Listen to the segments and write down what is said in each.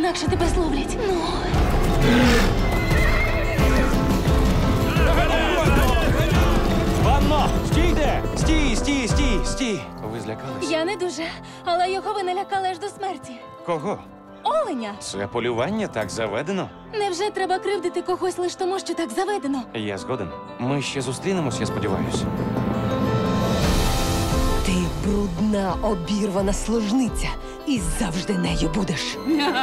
інакше тебе зловлять. Ну. Панно, стійте! Стій! Ви злякались? Я не дуже, але його ви налякали аж до смерті. Кого? Оленя! Це полювання так заведено? Невже треба кривдити когось лише тому, що так заведено? Я згоден. Ми ще зустрінемось, я сподіваюся. Ти брудна, обірвана служниця. І завжди нею будеш.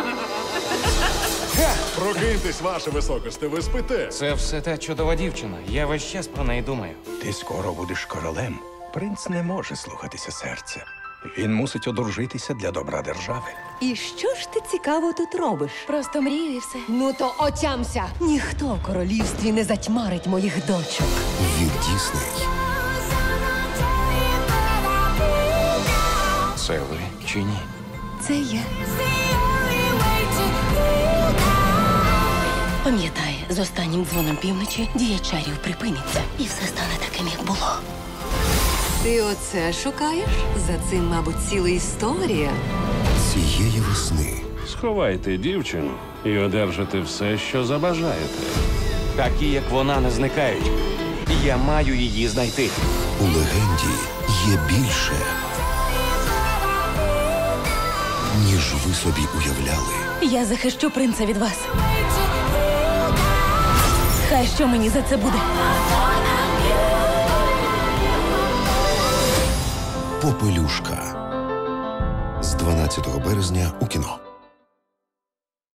Прокиньтесь, ваше високосте, ви спите. Це все та чудова дівчина. Я весь час про неї думаю. Ти скоро будеш королем. Принц не може слухатися серця. Він мусить одружитися для добра держави. І що ж ти цікаво тут робиш? Просто мрію і все. Ну то отямся. Ніхто в королівстві не затьмарить моїх дочок. Від Дісней. Це ви чи ні? Це я. Пам'ятай, з останнім дзвоном півночі дія чарів припиниться. І все стане таким, як було. Ти оце шукаєш? За цим, мабуть, ціла історія. Цієї весни. Сховайте дівчину і одержите все, що забажаєте. Такі, як вона, не зникають. Я маю її знайти. У легенді є більше, ніж ви собі уявляли. Я захищу принца від вас. Хай що мені за це буде. Попелюшка. З 12 березня у кіно.